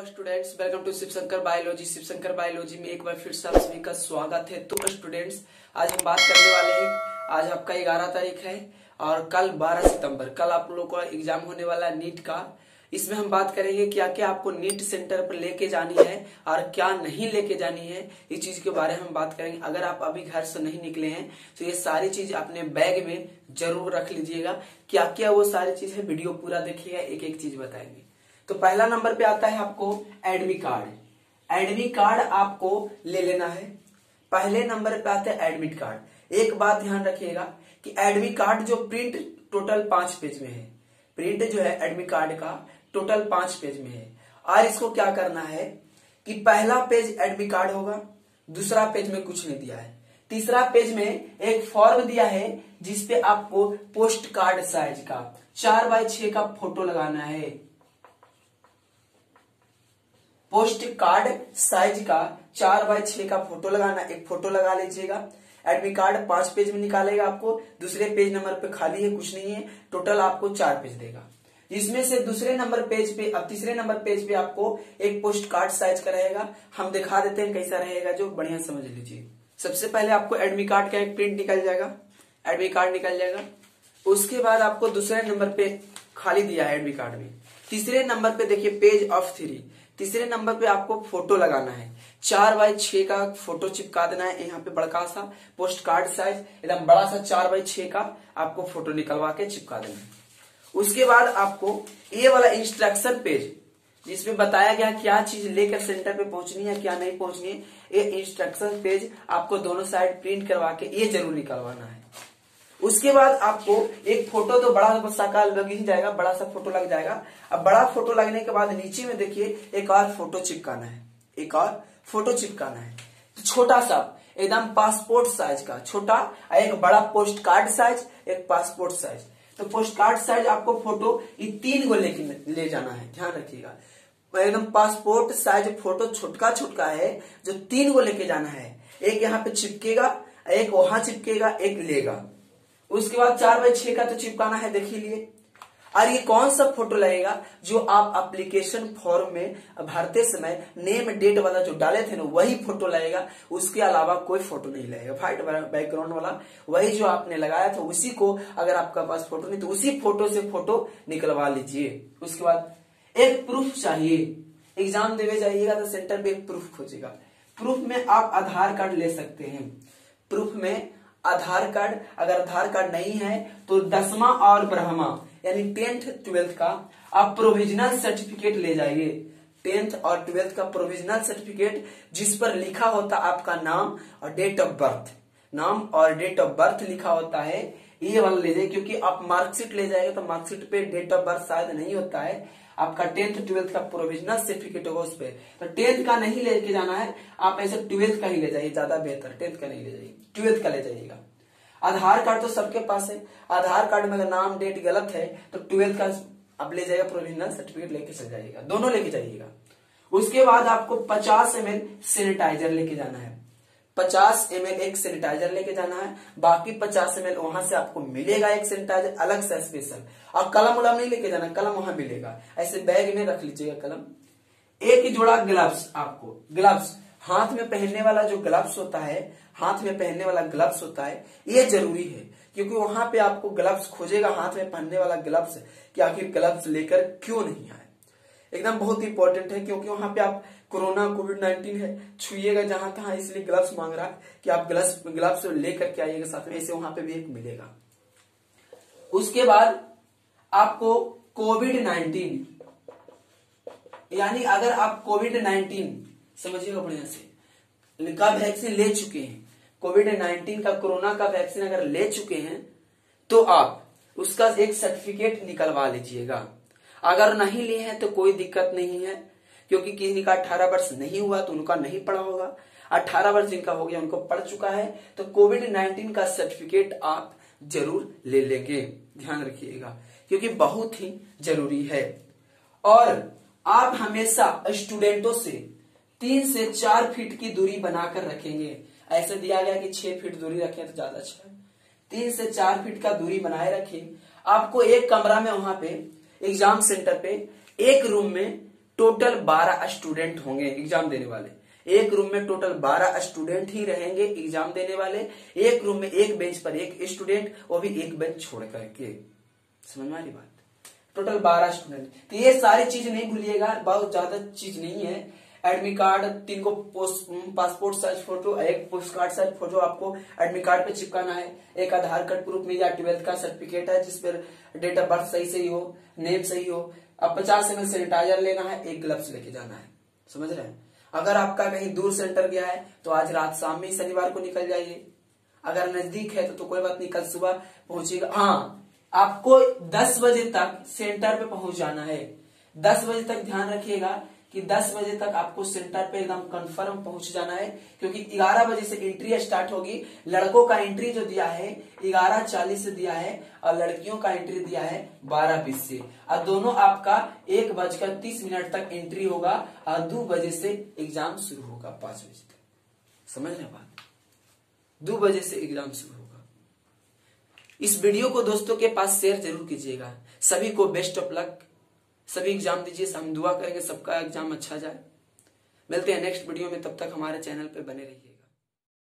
Hello students, welcome to Shivshankar biology. Shivshankar biology में एक बार फिर से आप सभी का स्वागत है। तो स्टूडेंट्स, आज हम बात करने वाले हैं, आज आपका 11 तारीख है और कल 12 सितंबर कल आप लोगों का एग्जाम होने वाला है नीट का। इसमें हम बात करेंगे क्या क्या आपको नीट सेंटर पर लेके जानी है और क्या नहीं लेके जानी है, इस चीज के बारे में हम बात करेंगे। अगर आप अभी घर से नहीं निकले हैं तो ये सारी चीज अपने बैग में जरूर रख लीजिएगा। क्या क्या वो सारी चीज है, वीडियो पूरा देखिएगा, एक एक चीज बताएंगे। तो पहला नंबर पे आता है आपको एडमिट कार्ड। एडमिट कार्ड आपको ले लेना है। पहले नंबर पे आता है एडमिट कार्ड। एक बात ध्यान रखिएगा कि एडमिट कार्ड जो प्रिंट टोटल 5 पेज में है, प्रिंट जो है एडमिट कार्ड का टोटल 5 पेज में है। और इसको क्या करना है कि पहला पेज एडमिट कार्ड होगा, दूसरा पेज में कुछ नहीं दिया है, तीसरा पेज में एक फॉर्म दिया है जिसपे आपको पोस्ट कार्ड साइज का 4x6 का फोटो लगाना है। पोस्ट कार्ड साइज का 4x6 का फोटो लगाना, एक फोटो लगा लीजिएगा। एडमिट कार्ड 5 पेज में निकालेगा आपको, दूसरे पेज नंबर पे खाली है, कुछ नहीं है, टोटल आपको 4 पेज देगा। इसमें से दूसरे नंबर पेज पे, अब तीसरे नंबर पेज पे आपको एक पोस्ट कार्ड साइज का रहेगा। हम दिखा देते हैं कैसा रहेगा, जो बढ़िया समझ लीजिए। सबसे पहले आपको एडमिट कार्ड का एक प्रिंट निकल जाएगा, एडमिट कार्ड निकल जाएगा। उसके बाद आपको दूसरे नंबर पे खाली दिया है एडमिट कार्ड में, तीसरे नंबर पे देखिए पेज ऑफ 3, तीसरे नंबर पे आपको फोटो लगाना है। 4x6 का फोटो चिपका देना है। यहाँ पे बड़का सा पोस्ट कार्ड साइज एकदम बड़ा सा 4x6 का आपको फोटो निकलवा के चिपका देना है। उसके बाद आपको ये वाला इंस्ट्रक्शन पेज जिसमें बताया गया क्या चीज लेकर सेंटर पे पहुंचनी है, क्या नहीं पहुंचनी है, ये इंस्ट्रक्शन पेज आपको दोनों साइड प्रिंट करवा के ये जरूर निकलवाना है। उसके बाद आपको एक फोटो तो बड़ा सा लग ही जाएगा, बड़ा सा फोटो लग जाएगा। अब बड़ा फोटो लगने के बाद नीचे में देखिए एक और फोटो चिपकाना है, एक और फोटो चिपकाना है। तो छोटा सा एकदम पासपोर्ट साइज का छोटा, एक बड़ा पोस्ट कार्ड साइज, एक पासपोर्ट साइज। तो पोस्ट कार्ड साइज आपको फोटो ये 3 को ले जाना है, ध्यान रखिएगा। एकदम पासपोर्ट साइज फोटो छोटका छोटका है जो 3 को लेके जाना है। एक यहाँ पे चिपकेगा, एक वहां चिपकेगा, एक लेगा। उसके बाद 4x6 का तो चिपकाना है, देख लिए। और ये कौन सा फोटो लगेगा जो आप एप्लीकेशन फॉर्म में भरते समय नेम डेट वाला जो डाले थे ना, वही फोटो लगेगा। उसके अलावा कोई फोटो नहीं लगेगा। व्हाइट बैकग्राउंड वाला वही जो आपने लगाया था उसी को, अगर आपका पास फोटो नहीं तो उसी फोटो से फोटो निकलवा लीजिए। उसके बाद एक प्रूफ चाहिए। एग्जाम देने जाइएगा तो सेंटर पे एक प्रूफ खोजेगा। प्रूफ में आप आधार कार्ड ले सकते हैं। प्रूफ में आधार कार्ड, अगर आधार कार्ड नहीं है तो 10वां और 12वां यानी 10th 12th का आप प्रोविजनल सर्टिफिकेट ले जाइए। 10th और 12th का प्रोविजनल सर्टिफिकेट जिस पर लिखा होता आपका नाम और डेट ऑफ बर्थ, नाम और डेट ऑफ बर्थ लिखा होता है, ये वाला ले जाइए। क्योंकि आप मार्कशीट ले जाएंगे तो मार्कशीट पे डेट ऑफ बर्थ शायद नहीं होता है, आपका 10th 12th का प्रोविजनल सर्टिफिकेट होगा उस पे। तो 10th का नहीं लेके जाना है, आप ऐसे 12th का ही ले जाइए, ज्यादा बेहतर। 10th का नहीं ले जाइए, 12th का ले जाइएगा। आधार कार्ड तो सबके पास है, आधार कार्ड में अगर नाम डेट गलत है तो 12th का आप ले जाइएगा, प्रोविजनल सर्टिफिकेट लेके चल जाइएगा, दोनों लेके जाइएगा। उसके बाद आपको 50 ml सैनिटाइजर लेके जाना है। 50 ml एक सैनिटाइजर लेके जाना है, बाकी 50 ml वहां से आपको मिलेगा एक सैनिटाइजर अलग से स्पेशल। और कलम उलम नहीं लेके जाना, कलम वहां मिलेगा, ऐसे बैग में रख लीजिएगा कलम। एक जोड़ा ग्लव्स, आपको ग्लव्स हाथ में पहनने वाला जो ग्लव्स होता है, हाथ में पहनने वाला ग्लव्स होता है, ये जरूरी है। क्योंकि वहां पे आपको ग्लव्स खोजेगा, हाथ में पहनने वाला ग्लव्स, कि आखिर ग्लव्स लेकर क्यों नहीं आए। एकदम बहुत इंपॉर्टेंट है, क्योंकि वहां पे आप कोरोना कोविड-19 है, छुइएगा जहां तहां, इसलिए ग्लव्स मांग रहा है कि आप ग्लव्स लेकर के आइएगा साथ में, ऐसे वहां पे भी एक मिलेगा। उसके बाद आपको कोविड-19 यानी अगर आप कोविड-19 समझिएगा बढ़िया से, का वैक्सीन ले चुके हैं, कोविड-19 का कोरोना का वैक्सीन अगर ले चुके हैं तो आप उसका एक सर्टिफिकेट निकलवा लीजिएगा। अगर नहीं लिए हैं तो कोई दिक्कत नहीं है, क्योंकि किसी का 18 वर्ष नहीं हुआ तो उनका नहीं पड़ा होगा। 18 वर्ष जिनका हो गया उनको पड़ चुका है, तो कोविड-19 का सर्टिफिकेट आप जरूर ले लेंगे, ध्यान रखिएगा, क्योंकि बहुत ही जरूरी है। और आप हमेशा स्टूडेंटों से 3 से 4 फीट की दूरी बनाकर रखेंगे। ऐसे दिया गया कि 6 फीट दूरी रखें तो ज्यादा अच्छा है। 3 से 4 फीट का दूरी बनाए रखें। आपको एक कमरा में, वहां पे एग्जाम सेंटर पे एक रूम में टोटल 12 स्टूडेंट होंगे एग्जाम देने वाले। एक रूम में टोटल 12 स्टूडेंट ही रहेंगे एग्जाम देने वाले। एक रूम में एक बेंच पर एक स्टूडेंट, वो भी एक बेंच छोड़ करके। समझ में आ रही बात? Total 12 student. तो ये सारी चीज नहीं भूलिएगा, बहुत ज्यादा चीज नहीं है। एडमिट कार्ड, 3 को पासपोर्ट साइज फोटो, एक पोस्ट कार्ड साइज फोटो आपको एडमिट कार्ड पे चिपकाना है। एक आधार कार्ड प्रूफ में या 12th का सर्टिफिकेट है जिस पर डेट ऑफ बर्थ सही सही हो, नेम सही हो। अब 50 ml सैनिटाइजर लेना है, एक ग्लव्स लेके जाना है। समझ रहे हैं? अगर आपका कहीं दूर सेंटर गया है तो आज रात शाम में शनिवार को निकल जाइए। अगर नजदीक है तो कोई बात नहीं, कल सुबह पहुंचेगा। हाँ, आपको 10 बजे तक सेंटर पे पहुंच जाना है। 10 बजे तक ध्यान रखिएगा कि 10 बजे तक आपको सेंटर पे एकदम कंफर्म पहुंच जाना है, क्योंकि 11 बजे से एंट्री स्टार्ट होगी। लड़कों का एंट्री जो दिया है 11:40 से दिया है और लड़कियों का एंट्री दिया है 12:20 से। और दोनों आपका 1:30 तक एंट्री होगा और 2 बजे से एग्जाम शुरू होगा 5 बजे तक। समझ रहे बात? 2 बजे से एग्जाम शुरू होगा। इस वीडियो को दोस्तों के पास शेयर जरूर कीजिएगा। सभी को बेस्ट ऑफ लक, सभी एग्जाम दीजिए। हम दुआ करेंगे सबका एग्जाम अच्छा जाए। मिलते हैं नेक्स्ट वीडियो में, तब तक हमारे चैनल पे बने रहिए।